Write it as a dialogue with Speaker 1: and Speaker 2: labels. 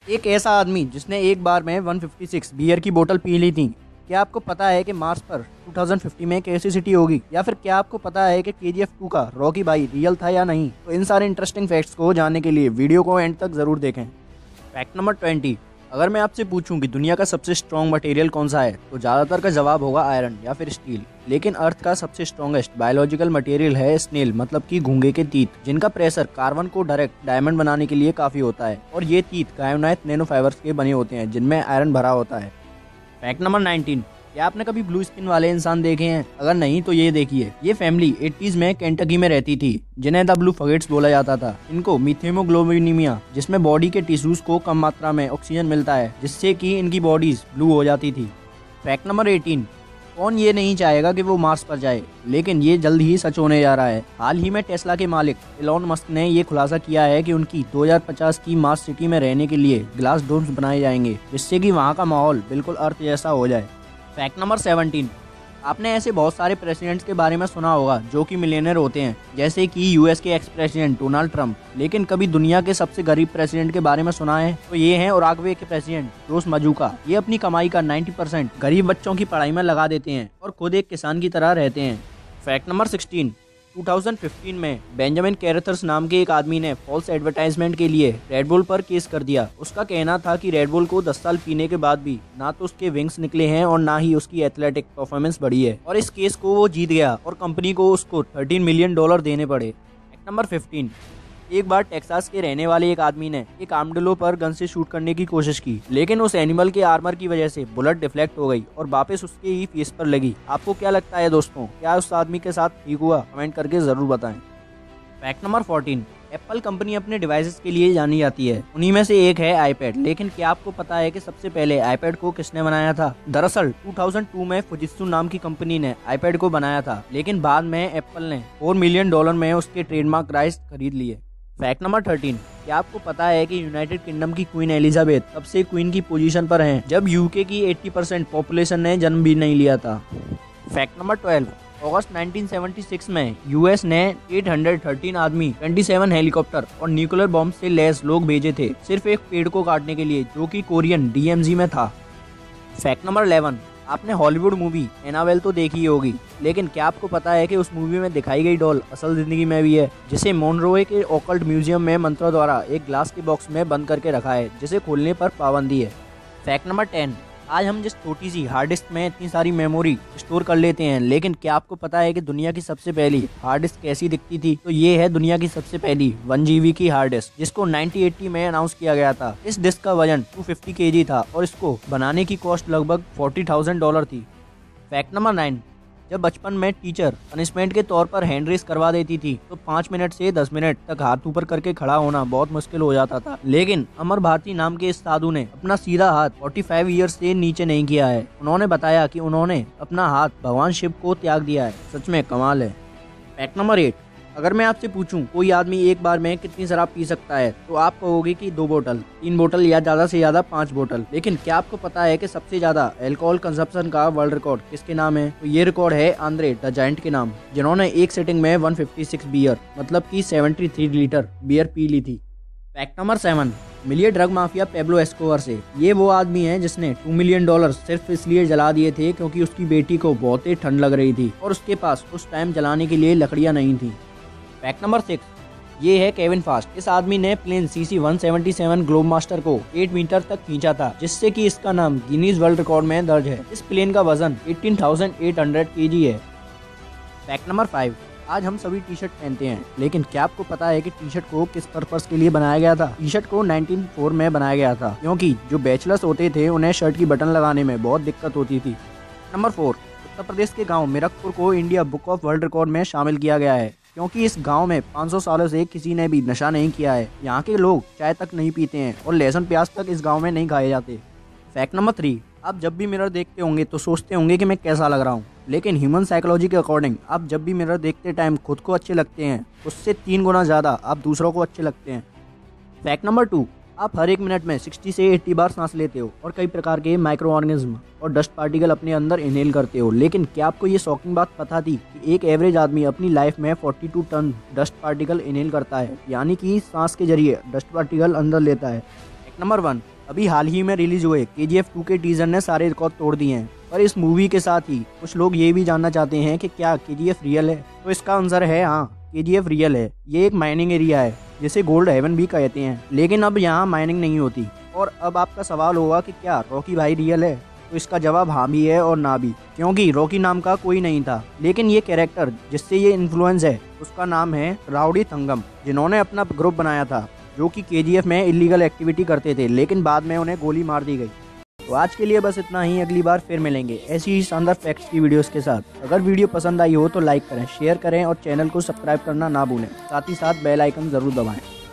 Speaker 1: एक ऐसा आदमी जिसने एक बार में 156 बियर की बोतल पी ली थी। क्या आपको पता है कि मार्स पर 2050 में कैसी सिटी होगी? या फिर क्या आपको पता है कि KGF 2 का रॉकी भाई रियल था या नहीं? तो इन सारे इंटरेस्टिंग फैक्ट्स को जानने के लिए वीडियो को एंड तक जरूर देखें। Fact number 20। अगर मैं आपसे पूछूं कि दुनिया का सबसे स्ट्रॉन्ग मटेरियल कौन सा है, तो ज़्यादातर का जवाब होगा आयरन या फिर स्टील। लेकिन अर्थ का सबसे स्ट्रॉन्गेस्ट बायोलॉजिकल मटेरियल है स्नेल, मतलब कि घोंघे के तीत, जिनका प्रेशर कार्बन को डायरेक्ट डायमंड बनाने के लिए काफी होता है। और ये तीत गायोनाइट नैनो फाइबर्स के बने होते हैं जिनमें आयरन भरा होता है। Fact number 19। क्या आपने कभी ब्लू स्किन वाले इंसान देखे हैं? अगर नहीं तो ये देखिए, ये फैमिली 80s में केंटकी में रहती थी, जिन्हें द ब्लू फगेट्स बोला जाता था। इनको मीथेमोग्लोबिनीमिया, जिसमें बॉडी के टिश्यूज को कम मात्रा में ऑक्सीजन मिलता है, जिससे कि इनकी बॉडीज ब्लू हो जाती थी। Fact number 18। कौन ये नहीं चाहेगा कि वो मार्स पर जाए, लेकिन ये जल्द ही सच होने जा रहा है। हाल ही में टेस्ला के मालिक एलोन मस्क ने ये खुलासा किया है कि उनकी 2050 की मार्स सिटी में रहने के लिए ग्लास डोम्स बनाए जाएंगे, जिससे कि वहाँ का माहौल बिल्कुल अर्थ जैसा हो जाए। Fact number 17। आपने ऐसे बहुत सारे प्रेसिडेंट्स के बारे में सुना होगा जो कि मिलियनर होते हैं, जैसे कि यूएस के एक्स प्रेसिडेंट डोनाल्ड ट्रंप। लेकिन कभी दुनिया के सबसे गरीब प्रेसिडेंट के बारे में सुना है? तो ये हैं उरुग्वे के प्रेसिडेंट जोस मजूका। ये अपनी कमाई का 90% गरीब बच्चों की पढ़ाई में लगा देते हैं और खुद एक किसान की तरह रहते हैं। Fact number 16। 2015 में बेंजामिन कैरेथर्स नाम के एक आदमी ने फॉल्स एडवर्टाइजमेंट के लिए रेड बुल पर केस कर दिया। उसका कहना था कि रेड बुल को 10 साल पीने के बाद भी ना तो उसके विंग्स निकले हैं और ना ही उसकी एथलेटिक परफॉर्मेंस बढ़ी है, और इस केस को वो जीत गया और कंपनी को उसको $13 मिलियन देने पड़े। Fact number 15। एक बार टेक्सास के रहने वाले एक आदमी ने एक आर्मडिलो पर गन से शूट करने की कोशिश की, लेकिन उस एनिमल के आर्मर की वजह से बुलेट डिफ्लेक्ट हो गई और वापस उसके ही फेस पर लगी। आपको क्या लगता है दोस्तों, क्या उस आदमी के साथ ठीक हुआ? कमेंट करके जरूर बताएं। Fact number 14। एप्पल कंपनी अपने डिवाइसेस के लिए जानी जाती है, उन्हीं में से एक है आईपैड। लेकिन क्या आपको पता है कि सबसे पहले आईपैड को किसने बनाया था? दरअसल 2002 में फुजित्सु नाम की कंपनी ने आईपैड को बनाया था, लेकिन बाद में एप्पल ने $4 मिलियन में उसके ट्रेडमार्क राइट्स खरीद लिए। Fact number 13। क्या आपको पता है कि यूनाइटेड किंगडम की क्वीन एलिजाबेथ तब से क्वीन की पोजीशन पर हैं जब यूके की 80% पॉपुलेशन ने जन्म भी नहीं लिया था। Fact number 12। अगस्त 1976 में यूएस ने 813 आदमी, 27 हेलीकॉप्टर और न्यूक्लियर बॉम्ब से लैस लोग भेजे थे, सिर्फ एक पेड़ को काटने के लिए, जो कि कोरियन DMZ में था। Fact number 11। आपने हॉलीवुड मूवी एनाबेल तो देखी ही होगी, लेकिन क्या आपको पता है कि उस मूवी में दिखाई गई डॉल असल जिंदगी में भी है, जिसे मोनरोए के ऑकल्ट म्यूजियम में मंत्रों द्वारा एक ग्लास के बॉक्स में बंद करके रखा है, जिसे खोलने पर पाबंदी है। Fact number 10। आज हम जिस छोटी सी हार्ड डिस्क में इतनी सारी मेमोरी स्टोर कर लेते हैं, लेकिन क्या आपको पता है कि दुनिया की सबसे पहली हार्ड डिस्क कैसी दिखती थी? तो ये है दुनिया की सबसे पहली 1 GB की हार्ड डिस्क, जिसको 1980 में अनाउंस किया गया था। इस डिस्क का वजन 250 kg था और इसको बनाने की कॉस्ट लगभग $40,000 थी। Fact number 9। जब बचपन में टीचर पनिशमेंट के तौर पर हैंड रेस करवा देती थी, तो 5 मिनट से 10 मिनट तक हाथ ऊपर करके खड़ा होना बहुत मुश्किल हो जाता था। लेकिन अमर भारती नाम के इस साधु ने अपना सीधा हाथ 45 ईयर्स से नीचे नहीं किया है। उन्होंने बताया कि उन्होंने अपना हाथ भगवान शिव को त्याग दिया है। सच में कमाल है। Fact number 8। अगर मैं आपसे पूछूं कोई आदमी एक बार में कितनी शराब पी सकता है, तो आप कहोगे कि 2 बोतल, 3 बोतल या ज्यादा से ज्यादा 5 बोतल। लेकिन क्या आपको पता है कि सबसे ज्यादा अल्कोहल कंजप्शन का वर्ल्ड रिकॉर्ड किसके नाम है? तो ये रिकॉर्ड है आंद्रे द जायंट के नाम, जिन्होंने एक सिटिंग में 156 बियर, मतलब कि 73 लीटर बियर पी ली थी। Fact number 7। मिलिए ड्रग माफिया पेब्लो एस्कोबार से। ये वो आदमी है जिसने $2 मिलियन सिर्फ इसलिए जला दिए थे क्योंकि उसकी बेटी को बहुत ही ठंड लग रही थी और उसके पास उस टाइम जलाने के लिए लकड़ियां नहीं थी। Fact number 6। ये है केविन फास्ट। इस आदमी ने प्लेन CC-177 ग्लोब मास्टर को 8 मीटर तक खींचा था, जिससे कि इसका नाम गिनीज वर्ल्ड रिकॉर्ड में दर्ज है। इस प्लेन का वजन 18,800 kg है। Fact number 5। आज हम सभी टी शर्ट पहनते हैं, लेकिन क्या आपको पता है कि टी शर्ट को किस पर्पस के लिए बनाया गया था? टी शर्ट को 1904 में बनाया गया था, क्योंकि जो बैचलर्स होते थे उन्हें शर्ट की बटन लगाने में बहुत दिक्कत होती थी। नंबर 4। उत्तर प्रदेश के गाँव मिरकपुर को India Book of World Record में शामिल किया गया है, क्योंकि इस गांव में 500 सालों से किसी ने भी नशा नहीं किया है। यहाँ के लोग चाय तक नहीं पीते हैं और लहसुन प्याज तक इस गांव में नहीं खाए जाते। Fact number 3। आप जब भी मिरर देखते होंगे तो सोचते होंगे कि मैं कैसा लग रहा हूँ, लेकिन ह्यूमन साइकोलॉजी के अकॉर्डिंग आप जब भी मिरर देखते टाइम खुद को अच्छे लगते हैं, उससे 3 गुना ज्यादा आप दूसरों को अच्छे लगते हैं। Fact number 2। आप हर एक मिनट में 60 से 80 बार सांस लेते हो और कई प्रकार के माइक्रो ऑर्गेनिज्म और डस्ट पार्टिकल अपने अंदर इनहेल करते हो। लेकिन क्या आपको ये शॉकिंग बात पता थी कि एक एवरेज आदमी अपनी लाइफ में 42 टन डस्ट पार्टिकल इनहेल करता है, यानी कि सांस के जरिए डस्ट पार्टिकल अंदर लेता है। Fact number 1। अभी हाल ही में रिलीज हुए KGF 2 के टीजर ने सारे रिकॉर्ड तोड़ दिए हैं। पर इस मूवी के साथ ही कुछ लोग ये भी जानना चाहते हैं कि क्या KGF रियल है। तो इसका आंसर है हाँ, KGF रियल है। ये एक माइनिंग एरिया है जिसे गोल्ड हेवन भी कहते हैं, लेकिन अब यहाँ माइनिंग नहीं होती। और अब आपका सवाल होगा कि क्या रॉकी भाई रियल है, तो इसका जवाब हाँ भी है और ना भी, क्योंकि रॉकी नाम का कोई नहीं था। लेकिन ये कैरेक्टर जिससे ये इन्फ्लुएंस है उसका नाम है राउडी थंगम, जिन्होंने अपना ग्रुप बनाया था जो कि KGF में इलीगल एक्टिविटी करते थे, लेकिन बाद में उन्हें गोली मार दी गई। तो आज के लिए बस इतना ही। अगली बार फिर मिलेंगे ऐसी ही शानदार फैक्ट्स की वीडियोस के साथ। अगर वीडियो पसंद आई हो तो लाइक करें, शेयर करें और चैनल को सब्सक्राइब करना ना भूलें। साथ ही साथ बेल आइकन जरूर दबाएं।